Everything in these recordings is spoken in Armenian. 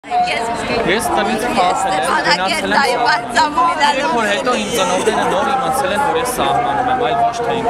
Ես տնից խաղացել եմ, գնացել եմ որ հետո իմ ծնողները նոր իմացել են, որ ես սահմանում եմ, այլ ոչ թե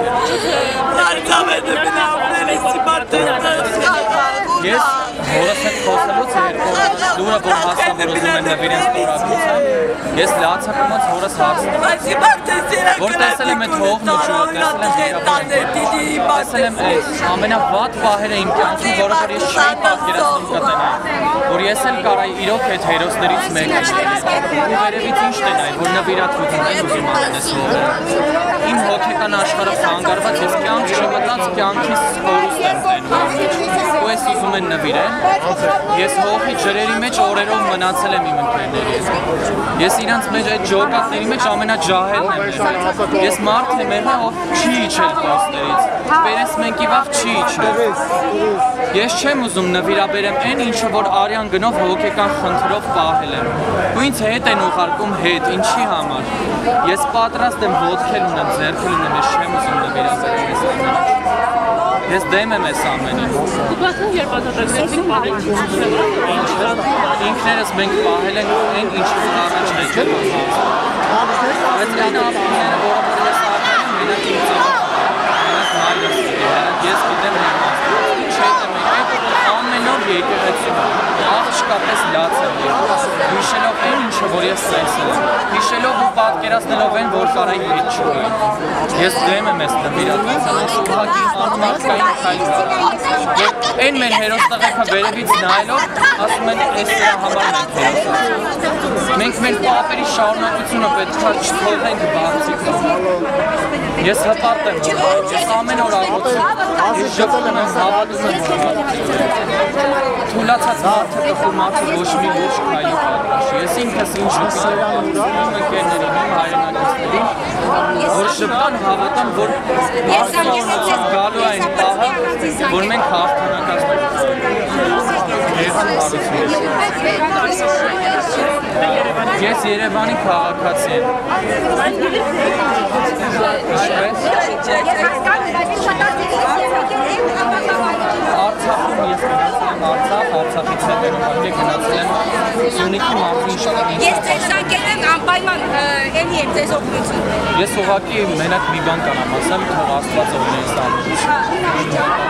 Ես հորս հետ խոսելուց երկու լուրը, որ հասա, որ ուզում են նվիրեն ստորագրության, ես լացակումած հորս հարցնում որ տեսել եմ այդ հողն ու ջուրը, տեսել եմ ամենավատ պահերը իմ կյանքում, որը որ ես չէի պատկերացնում կտնեի, որ ես էլ կարայի իրոք այդ հերոսներից մեկը ու վերևից ինչ տնայի, որ նվիրատվություն են ուզում անեն ես հողը։ Իմ հոգեկան աշխարհը խանգարված, ես կյանք չմտած, կյանքիս կորուստ եմ տենում ու ես ուզում են նվիրեն, ես հողի ջրերի մեջ օրերով մնացել եմ իմ ընկերների հետ, ես իրանց մեջ այդ ջոկատների մեջ ամենաջահելն եմ եղել, ես մարդ եմ եղել, ով չի իջել պոստերից, բերես մենք իվաղ չի իջել, ես չեմ ուզում նվիրաբերեմ այն ինչը, որ արյան գնով հոգեկան խնդրով պահել եմ, ու ինձ հետ են ուղարկում հետ, ինչի համար, ես պատրաստ եմ ոտքել ունեմ, ձեռքել ունեմ, ես չեմ ուզում նվիրաբերեմ ես ամեն Ես դեմ եմ ես ամենին։ Դու բացում երբ ազատագրեցիք պահել ինքներս մենք պահել ենք այն ինչի առաջ հեջել Բայց այն ապները, որը ես ապրել եմ, մենակ իմ ծանոթ ես գիտեմ ինչ հետ եմ եկել, ամենով եկեղեցում, աղջկապես լաց եմ եկել, հիշելով այն ինչը, որ ես տեսել եմ, հիշելով ու պատկերացնելով այն, որ կարայի հետ չունի։ Ես դեմ եմ ես նվիրատվության, ուղղակի անմարդկային քայլը։ Այն մեր հերոստեղեքը վերևից նայելով, ասում են, այս սրա համար ենք հերոսը։ Մենք մեր պապերի շարունակությունը պետք է չթողենք բացի։ Ես հպարտ եմ, ես ամեն օր աղոթում, ես ժպտում եմ, հավատում եմ Թուլացած մարդը տխումացի ոչ մի ոչ քայլի պատրաշի, ես ինքս ինչ վկայում իմ ընկերներին, իմ հայրենակիցներին, որ ժպտան հավատան, որ մարդկանց գալու այն պահը, որ մենք հաղթանակած Ես Երևանի քաղաքացի եմ։ Արցախում ես գնացել եմ Արցախ, Արցախից հետո գնացել եմ Սյունիքի մարզին Ես ձեզ զանգել եմ անպայման էլի եմ ձեզ օգնություն։ Ես ուղղակի մենակ մի բան կանեմ ասեմ, թող Աստված օրհնի այս ամենը։